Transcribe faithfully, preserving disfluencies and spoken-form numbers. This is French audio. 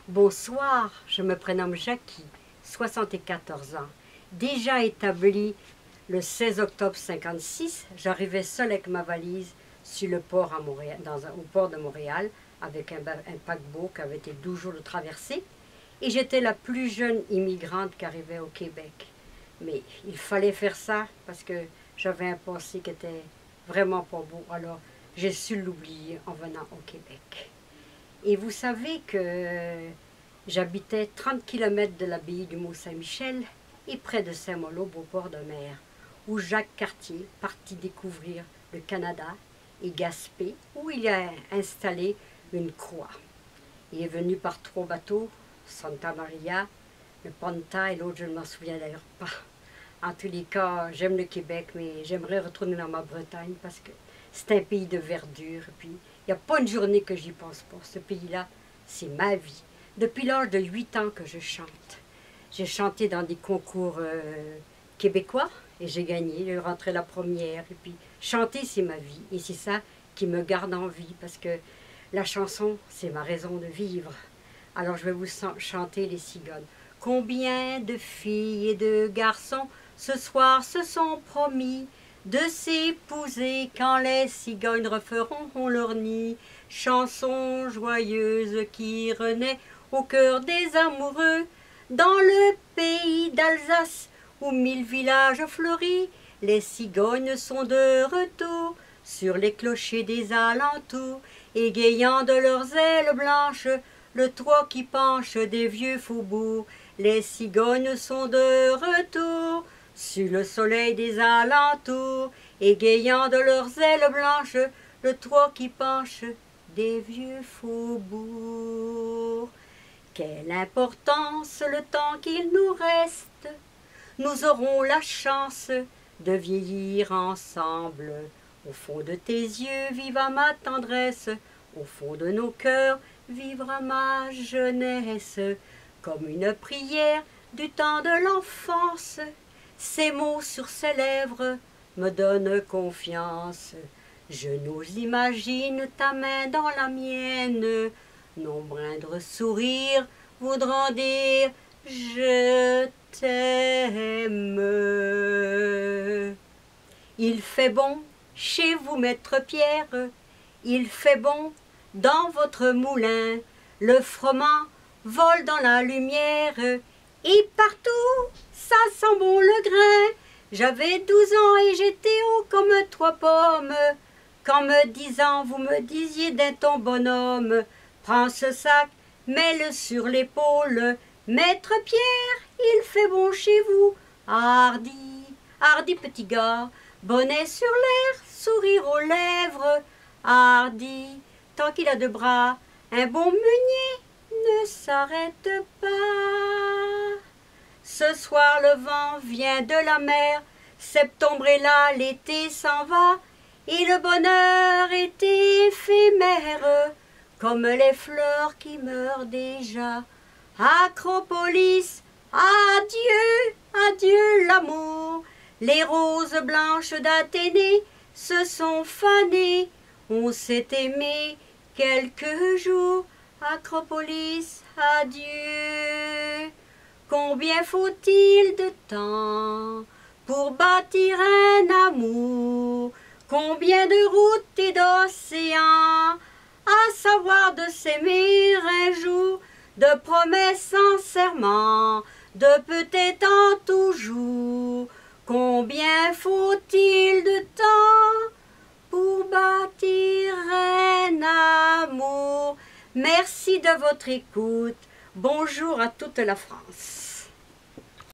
Bonsoir, je me prénomme Jackie, soixante-quatorze ans. Déjà établi le seize octobre cinquante-six, j'arrivais seule avec ma valise sur le port à Montréal, dans un, au port de Montréal, avec un, un paquebot qui avait été douze jours de traversée. Et j'étais la plus jeune immigrante qui arrivait au Québec. Mais il fallait faire ça parce que j'avais un passé qui était vraiment pas beau. Alors j'ai su l'oublier en venant au Québec. Et vous savez que j'habitais trente kilomètres de l'abbaye du Mont-Saint-Michel et près de Saint-Malo, au port de mer, où Jacques Cartier partit découvrir le Canada et Gaspé, où il a installé une croix. Il est venu par trois bateaux, Santa Maria, le Ponta et l'autre, je ne m'en souviens d'ailleurs pas. En tous les cas, j'aime le Québec, mais j'aimerais retourner dans ma Bretagne parce que c'est un pays de verdure. Et puis, il n'y a pas une journée que j'y pense pas. Ce pays-là, c'est ma vie. Depuis l'âge de huit ans que je chante. J'ai chanté dans des concours euh, québécois et j'ai gagné. J'ai rentré la première. Et puis, chanter, c'est ma vie. Et c'est ça qui me garde en vie parce que la chanson, c'est ma raison de vivre. Alors, je vais vous chanter les cigognes. Combien de filles et de garçons ce soir se sont promis de s'épouser quand les cigognes referont leur nid. Chanson joyeuse qui renaît au cœur des amoureux. Dans le pays d'Alsace où mille villages fleuris, les cigognes sont de retour sur les clochers des alentours, égayant de leurs ailes blanches le toit qui penche des vieux faubourgs. Les cigognes sont de retour sur le soleil des alentours, égayant de leurs ailes blanches le toit qui penche des vieux faubourgs. Quelle importance le temps qu'il nous reste, nous aurons la chance de vieillir ensemble. Au fond de tes yeux vivra ma tendresse, au fond de nos cœurs vivra ma jeunesse. Comme une prière du temps de l'enfance, ces mots sur ses lèvres me donnent confiance. Je nous imagine ta main dans la mienne, nos moindres sourires voudront dire « Je t'aime ». Il fait bon chez vous, maître Pierre, il fait bon dans votre moulin, le froment vole dans la lumière, et partout ça sent bon le grain. J'avais douze ans et j'étais haut comme trois pommes, quand me disant vous me disiez d'un ton bonhomme, prends ce sac, mets-le sur l'épaule, maître Pierre, il fait bon chez vous. Hardi, hardi petit gars, bonnet sur l'air, sourire aux lèvres, hardi, tant qu'il a deux bras, un bon meunier ne s'arrête pas. Ce soir le vent vient de la mer, septembre est là, l'été s'en va, et le bonheur est éphémère, comme les fleurs qui meurent déjà. Acropolis, adieu, adieu l'amour, les roses blanches d'Athénée se sont fanées, on s'est aimé quelques jours. Acropolis, adieu. Combien faut-il de temps pour bâtir un amour? Combien de routes et d'océans à savoir de s'aimer un jour, de promesses en serment, de peut-être en toujours. Combien faut-il de temps pour bâtir un amour? Merci de votre écoute. Bonjour à toute la France.